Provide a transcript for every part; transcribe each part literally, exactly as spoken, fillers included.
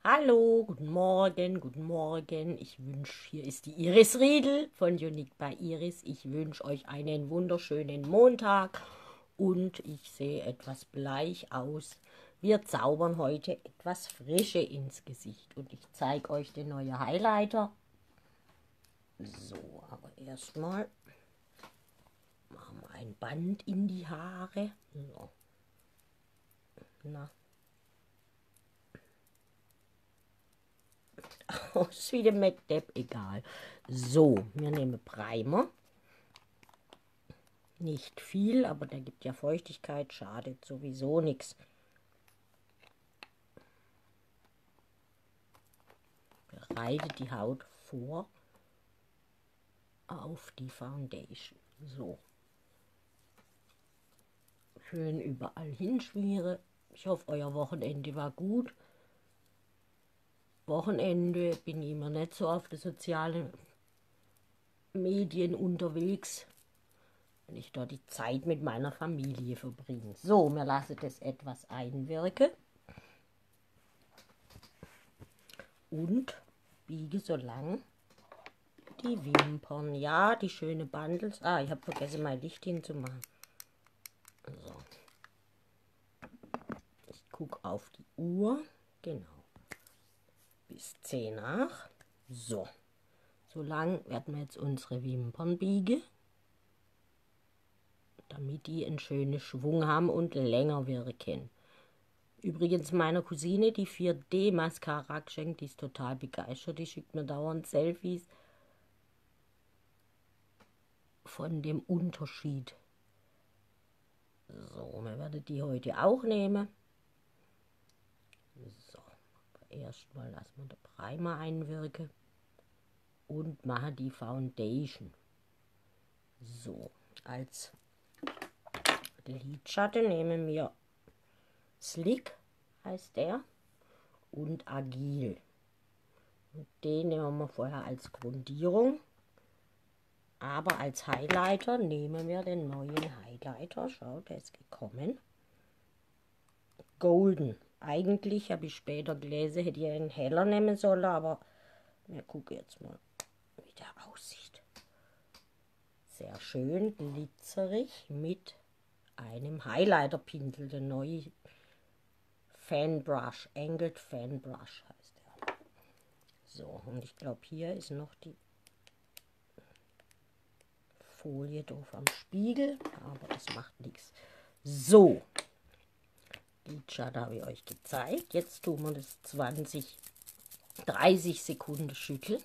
Hallo, guten Morgen, guten Morgen. Ich wünsche, hier ist die Iris Riedel von Unique by Iris. Ich wünsche euch einen wunderschönen Montag und ich sehe etwas bleich aus. Wir zaubern heute etwas Frische ins Gesicht und ich zeige euch den neuen Highlighter. So, aber erstmal machen wir ein Band in die Haare. So. Na. Aus wie der McDepp, egal. So, wir nehmen Primer. Nicht viel, aber der gibt ja Feuchtigkeit, schadet sowieso nichts. Bereitet die Haut vor auf die Foundation. So. Schön überall hinschmiere. Ich hoffe, euer Wochenende war gut. Wochenende bin ich immer nicht so auf den sozialen Medien unterwegs, wenn ich da die Zeit mit meiner Familie verbringe. So, wir lassen das etwas einwirken und biege so lang die Wimpern. Ja, die schöne Bundles. Ah, ich habe vergessen, mein Licht hinzumachen. So. Ich gucke auf die Uhr. Genau. Bis zehn nach. So. So lang werden wir jetzt unsere Wimpern biegen, damit die einen schönen Schwung haben und länger wirken. Übrigens meiner Cousine die vier D Mascara geschenkt, die ist total begeistert. Die schickt mir dauernd Selfies von dem Unterschied. So, wir werden die heute auch nehmen. So, erstmal lassen wir den Primer einwirken und machen die Foundation. So, als Lidschatten nehmen wir Slick, heißt der, und Agil. Und den nehmen wir vorher als Grundierung. Aber als Highlighter nehmen wir den neuen Highlighter. Schaut, der ist gekommen. Golden. Eigentlich habe ich später gelesen, hätte ich einen heller nehmen sollen, aber wir gucken jetzt mal, wie der aussieht. Sehr schön glitzerig mit einem Highlighter-Pinsel, der neue Fan Brush, Angled Fan Brush heißt der. So, und ich glaube, hier ist noch die Folie drauf am Spiegel, aber das macht nichts. So, Lidschatten habe ich euch gezeigt. Jetzt tun wir das zwanzig, dreißig Sekunden schütteln,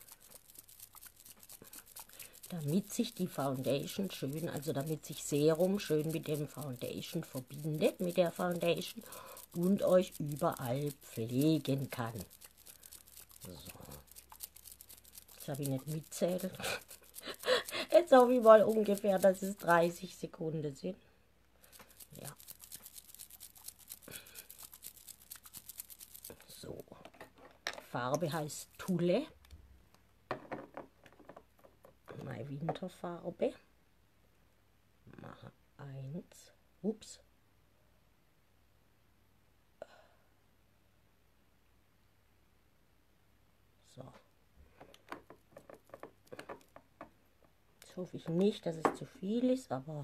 damit sich die Foundation schön, also damit sich Serum schön mit dem Foundation verbindet, mit der Foundation und euch überall pflegen kann. So. Jetzt habe ich nicht mitzählt. Jetzt hoffe ich mal ungefähr, dass es dreißig Sekunden sind. Ja. So. Farbe heißt Tulle. Meine Winterfarbe. Mache eins. Ups. So. Jetzt hoffe ich nicht, dass es zu viel ist, aber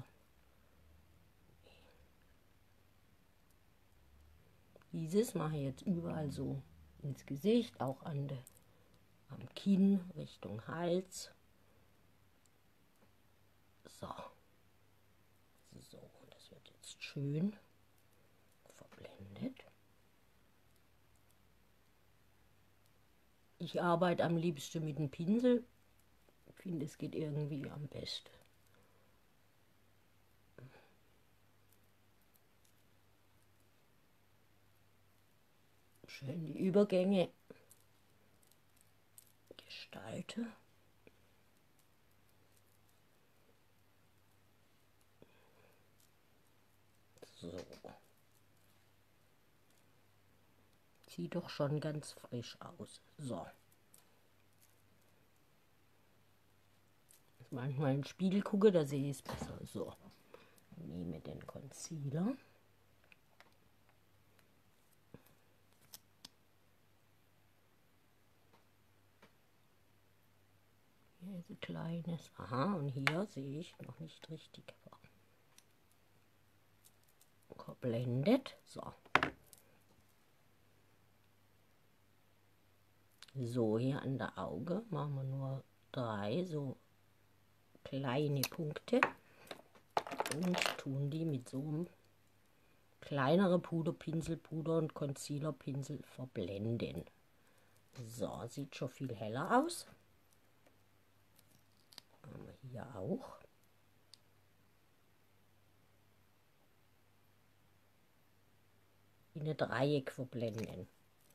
dieses mache ich jetzt überall so ins Gesicht, auch an der, am Kinn, Richtung Hals. So. So, das wird jetzt schön verblendet. Ich arbeite am liebsten mit dem Pinsel. Ich finde, es geht irgendwie am besten. Schön die Übergänge gestalte. So. Sieht doch schon ganz frisch aus. So. Manchmal in den Spiegel gucke, da sehe ich es besser. So. Nehme den Concealer. Also kleines. Aha, und hier sehe ich noch nicht richtig verblendet. So. So, hier an der Auge machen wir nur drei so kleine Punkte und tun die mit so einem kleineren Puderpinsel, Puder- und Concealerpinsel verblenden. So, sieht schon viel heller aus. Haben wir hier auch. In ein Dreieck verblenden.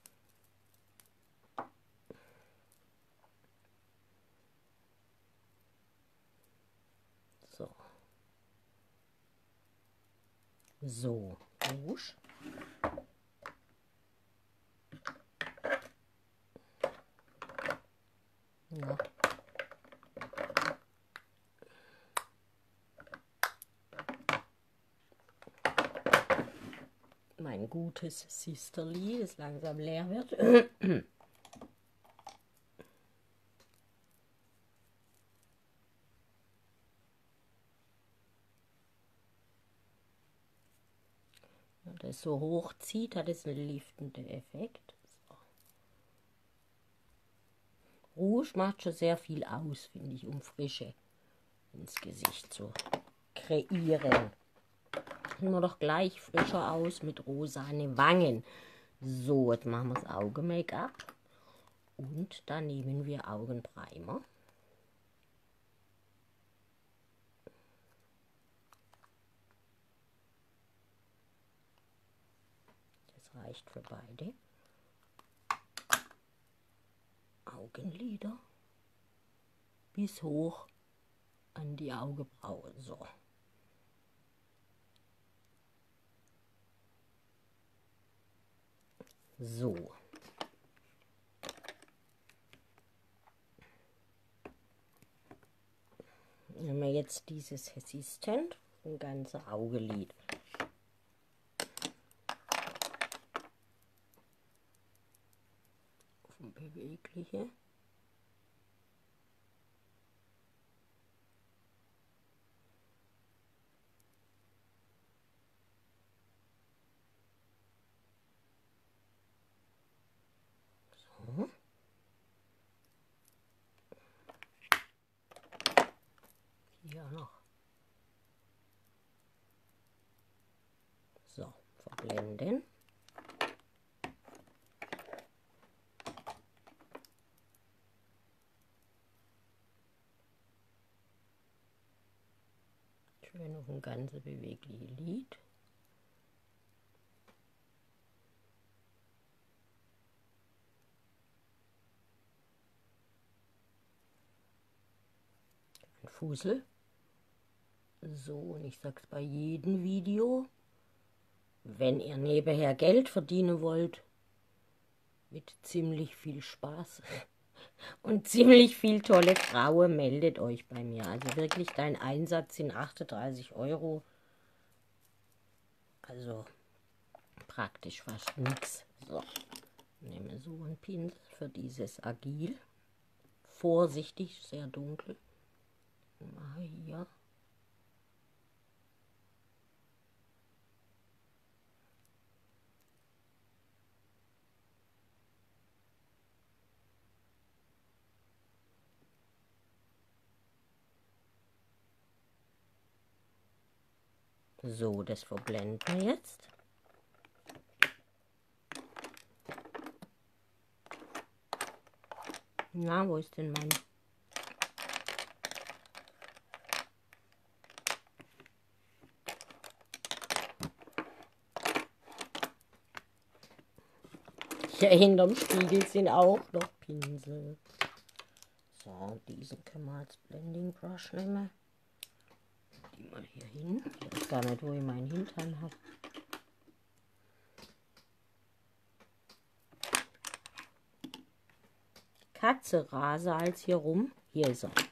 So. So, Rouge. Ja. Mein gutes Sisterly, das langsam leer wird. Wenn das so hochzieht, hat es einen liftenden Effekt. So. Rouge macht schon sehr viel aus, finde ich, um Frische ins Gesicht zu kreieren. Sehen wir doch gleich frischer aus mit rosane Wangen. So, jetzt machen wir das Augen-Make-up. Und dann nehmen wir Augenprimer. Das reicht für beide Augenlider bis hoch an die Augenbraue. So. So. Wenn wir jetzt dieses Resistent, ein ganzes Augenlid. Auf ein bewegliche. So. Hier noch. So, verblenden. Schön auf ein ganze bewegliche Lid. Ein Fussel. So, und ich sag's bei jedem Video, wenn ihr nebenher Geld verdienen wollt, mit ziemlich viel Spaß und ziemlich viel tolle Frauen, meldet euch bei mir. Also wirklich, dein Einsatz sind achtunddreißig Euro. Also praktisch fast nichts. So, nehme so einen Pinsel für dieses Agil. Vorsichtig, sehr dunkel. Mache hier. So, das verblenden wir jetzt. Na, wo ist denn mein... Hier hinterm Spiegel sind auch noch Pinsel. So, diesen können wir als Blending Brush nehmen. Die mal hier hin. Ich weiß gar nicht, wo ich meinen Hintern habe. Katze rase als hier rum. Hier ist er.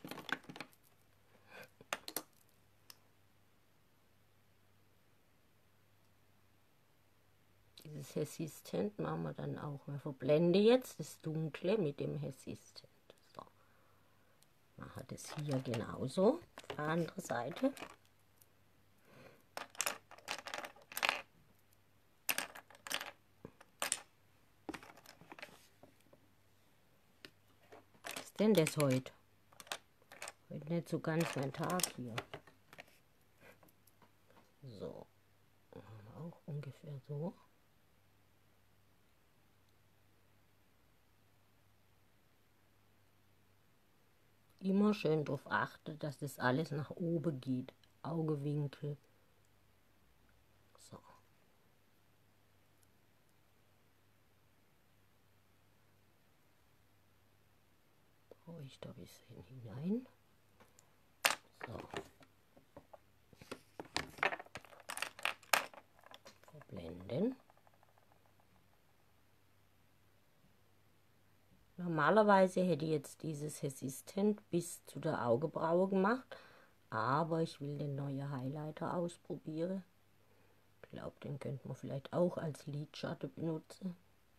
Dieses Resistent machen wir dann auch. Wir verblenden jetzt das Dunkle mit dem Resistent. So. Mache das hier genauso auf der anderen Seite. Was ist denn das heute? Heute nicht so ganz mein Tag hier. So, auch ungefähr so. Immer schön darauf achten, dass das alles nach oben geht. Augewinkel. So. Brauche ich da ein bisschen hinein. So. Verblenden. Normalerweise hätte ich jetzt dieses Resistent bis zu der Augenbraue gemacht, aber ich will den neuen Highlighter ausprobieren. Ich glaube, den könnte man vielleicht auch als Lidschatten benutzen.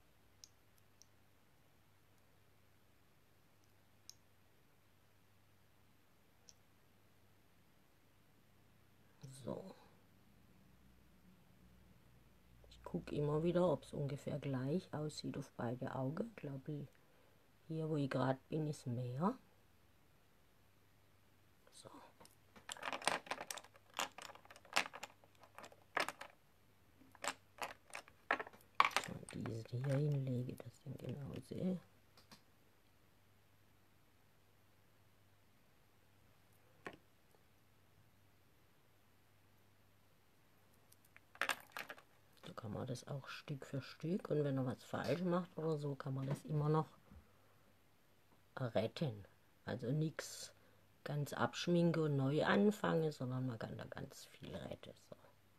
So. Ich gucke immer wieder, ob es ungefähr gleich aussieht auf beide Augen. Ich glaube, hier, wo ich gerade bin, ist mehr. So. Und diese hier hinlege, dass ich den genau sehe. So kann man das auch Stück für Stück, und wenn er was falsch macht oder so, kann man das immer noch retten. Also nichts ganz abschminke und neu anfange, sondern man kann da ganz viel retten. So.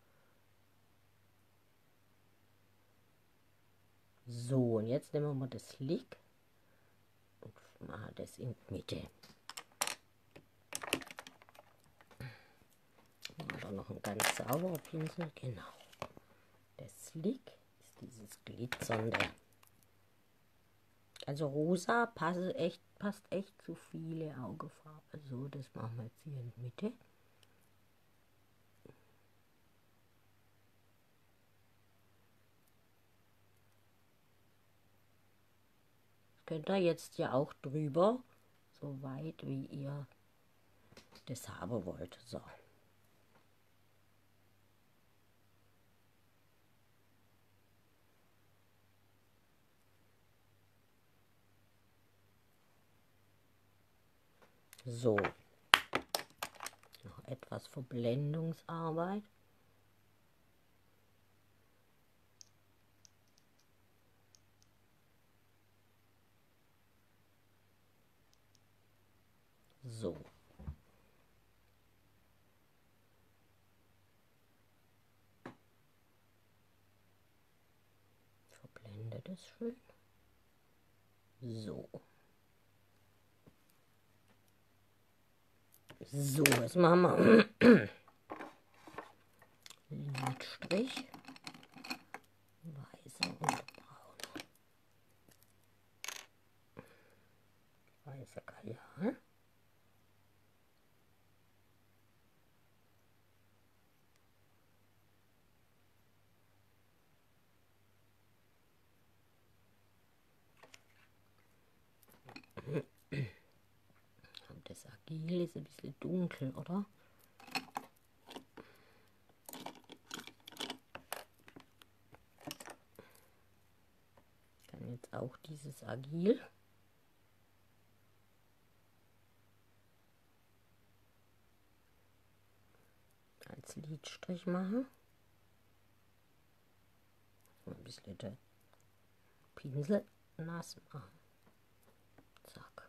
So, und jetzt nehmen wir das Lick und machen das in die Mitte. Machen wir noch einen ganz sauberen Pinsel, genau. Das Lick ist dieses glitzernde. Also rosa passt echt, passt echt zu viele Augenfarben. So, das machen wir jetzt hier in die Mitte. Das könnt ihr jetzt ja auch drüber, so weit wie ihr das haben wollt. So. So. Noch etwas Verblendungsarbeit. So. Ich verblende das schön. So. So, jetzt machen wir Lidstrich. Weißer und braun. Weißer Kajal. Das Agil ist ein bisschen dunkel, oder? Ich kann jetzt auch dieses Agil als Lidstrich machen. Ein bisschen den Pinsel nass machen. Zack.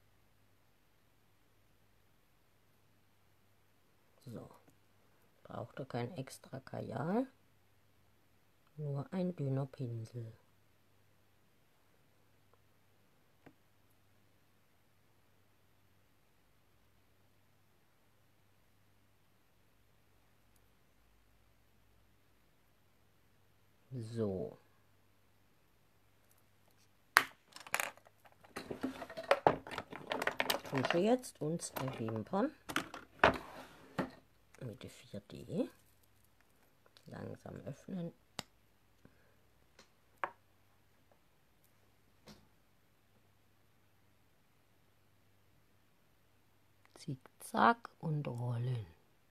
So. Braucht ihr kein extra Kajal. Nur ein dünner Pinsel. So. vertusche jetzt unsere Wimpern mit der vier D. Langsam öffnen. Zickzack und rollen.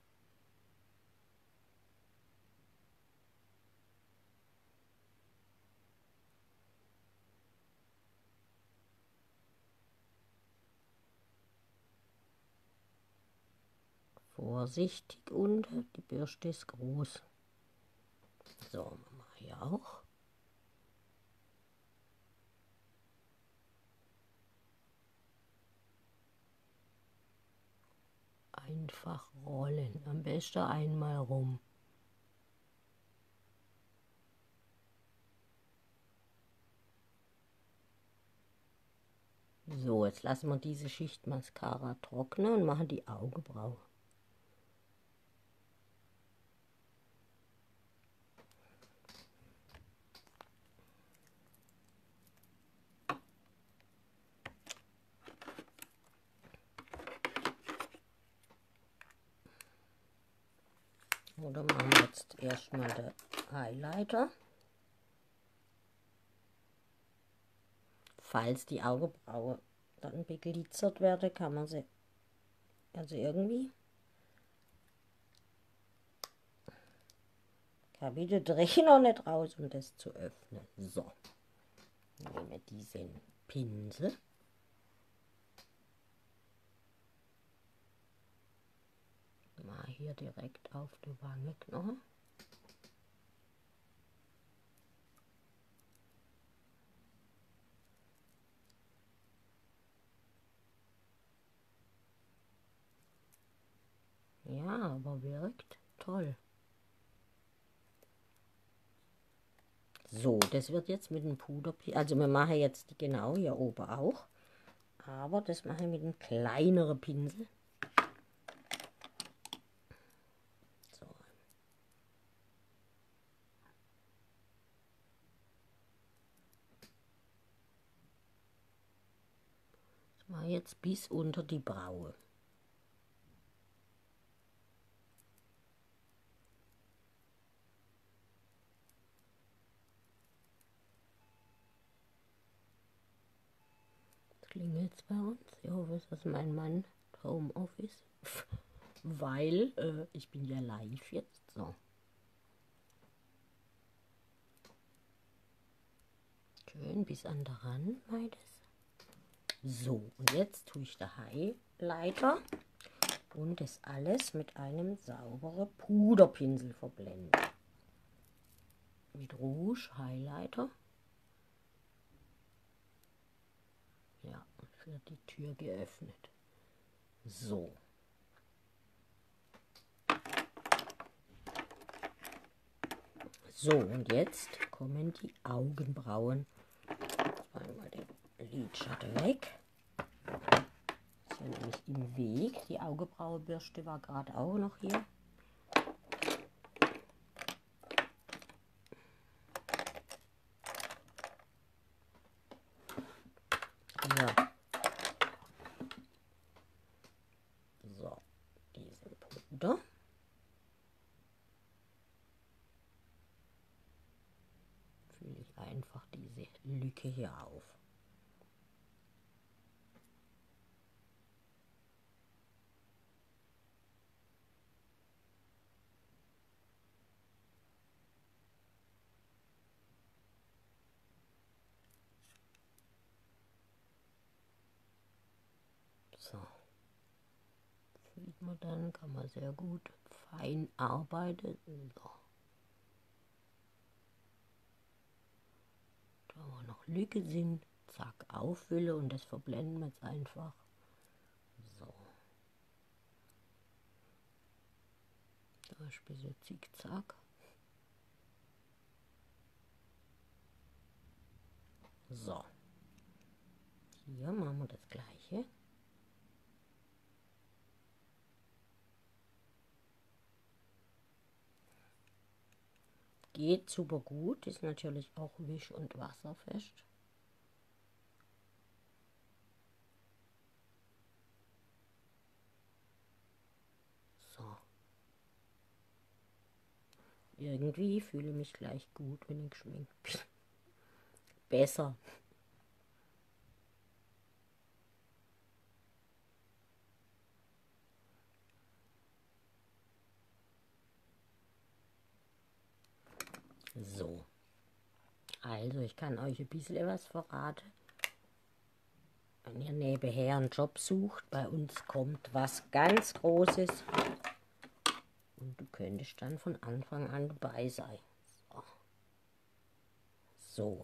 Vorsichtig unter, die Bürste ist groß. So, machen wir hier auch. Einfach rollen, am besten einmal rum. So, jetzt lassen wir diese Schicht Mascara trocknen und machen die Augenbraue. Oder machen wir jetzt erstmal den Highlighter. Falls die Augenbraue dann beglitzert werde, kann man sie also irgendwie kann ich den Dreh noch nicht raus, um das zu öffnen. So, nehmen wir diesen Pinsel. Mal hier direkt auf die Wange knochen. Ja, aber wirkt toll. So, das wird jetzt mit dem Puderpinsel, also wir machen jetzt die genau hier oben auch, aber das mache ich mit einem kleineren Pinsel. So. Das mache ich jetzt bis unter die Braue. Klingelt es bei uns? Ich hoffe, es ist mein Mann Homeoffice, weil äh, ich bin ja live jetzt. So. Schön bis an der Rand beides. So, und jetzt tue ich den Highlighter und das alles mit einem sauberen Puderpinsel verblenden. Mit Rouge Highlighter. Ja, und wird die Tür geöffnet. So. So, und jetzt kommen die Augenbrauen. Jetzt machen wir den Lidschatten weg. Das ist ja nämlich im Weg. Die Augenbrauenbürste war gerade auch noch hier. Ja. So, diesen Puder. Fülle ich einfach diese Lücke hier auf. So. Sieht man dann, kann man sehr gut fein arbeiten. So. Da wo noch Lücke sind, zack, auffülle und das verblenden wir jetzt einfach. So. Da ist ein bisschen zickzack. So. Hier machen wir das gleiche. Geht super gut, ist natürlich auch wisch- und wasserfest. Irgendwie fühle ich mich gleich gut, wenn ich geschminkt bin. Besser. So. Also, ich kann euch ein bisschen was verraten. Wenn ihr nebenher einen Job sucht, bei uns kommt was ganz Großes. Und du könntest dann von Anfang an dabei sein. So. So.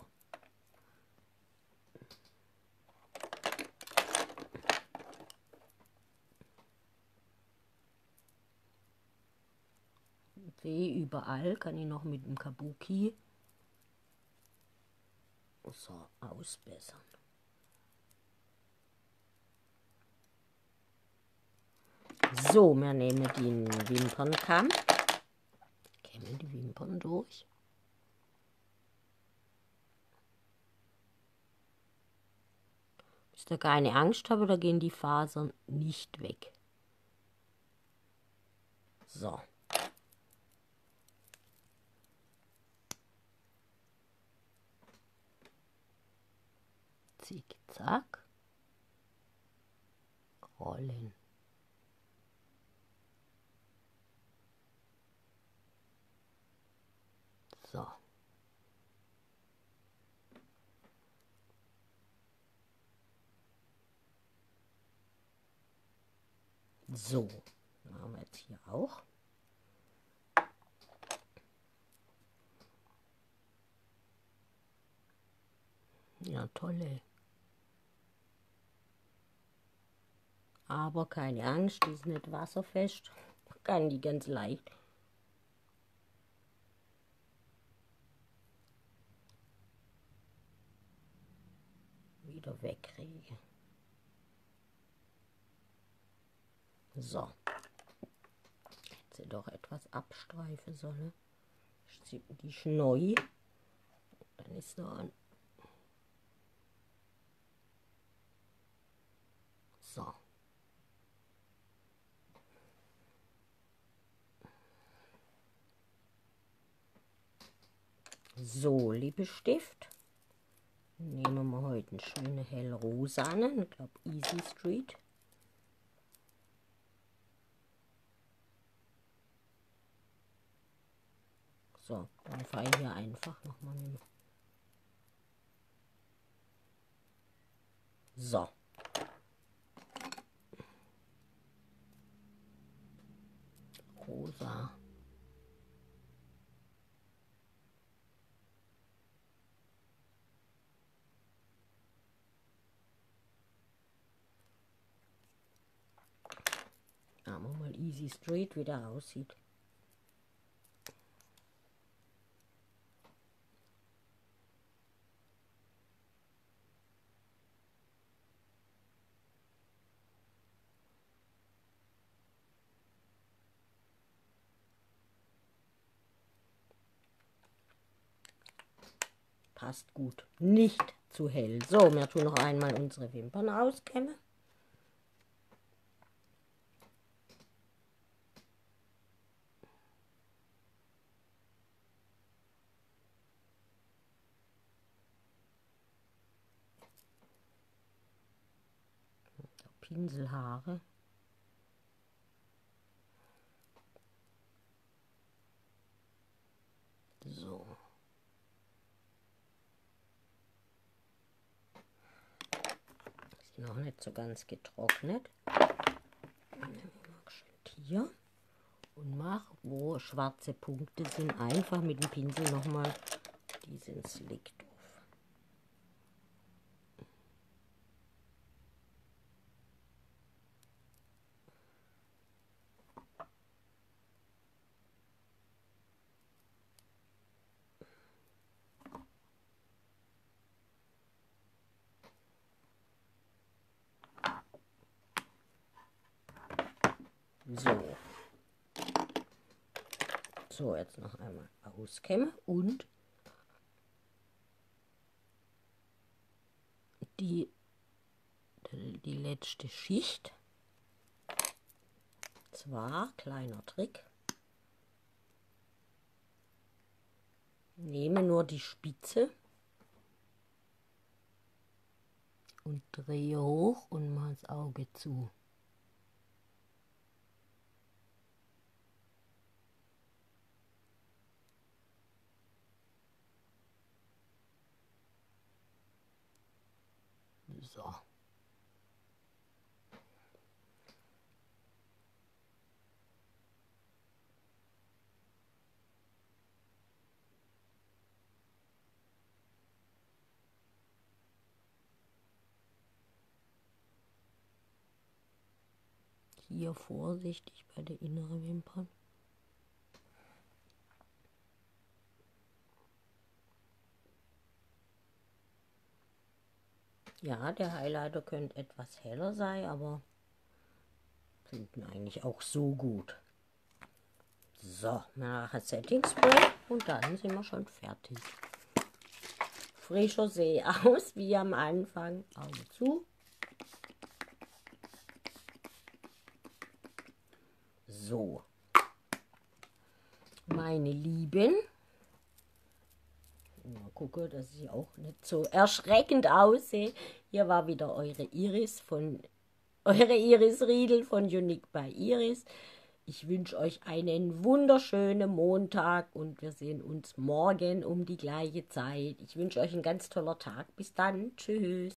Sehe überall, kann ich noch mit dem Kabuki so ausbessern. So, wir nehmen den Wimpernkamm, kämmen die Wimpern durch. Müsst ihr keine Angst haben, da gehen die Fasern nicht weg. So. Zickzack. Rollen. So. So. Machen wir jetzt hier auch. Ja, tolle. Aber keine Angst, die ist nicht wasserfest. Man kann die ganz leicht wieder wegkriegen. So. Hätte sie doch etwas abstreifen sollen. Die ist neu. Dann ist da ein. So. So, Lippenstift. Nehmen wir heute einen schönen hellrosanen, ich glaube Easy Street. So, dann fahre ich hier einfach nochmal mit. So. Rosa. Schauen wir mal Easy Street, wie der aussieht. Passt gut. Nicht zu hell. So, wir tun noch einmal unsere Wimpern auskämmen. Pinselhaare. So. Ist noch nicht so ganz getrocknet. Dann nehme ich mal hier und mache, wo schwarze Punkte sind, einfach mit dem Pinsel nochmal diesen Slick drauf. So. So, jetzt noch einmal auskämmen und die, die letzte Schicht. Zwar, kleiner Trick, Nehme nur die Spitze und drehe hoch und mache das Auge zu. So. Hier vorsichtig bei der inneren Wimpern. Ja, der Highlighter könnte etwas heller sein, aber finden eigentlich auch so gut. So, nachher Setting Spray und dann sind wir schon fertig. Frischer See aus wie am Anfang. Augen zu. So, meine Lieben. Mal gucken, dass ich auch nicht so erschreckend aussehe. Hier war wieder eure Iris von eure Iris Riedel von Unique by Iris. Ich wünsche euch einen wunderschönen Montag und wir sehen uns morgen um die gleiche Zeit. Ich wünsche euch einen ganz toller Tag. Bis dann. Tschüss.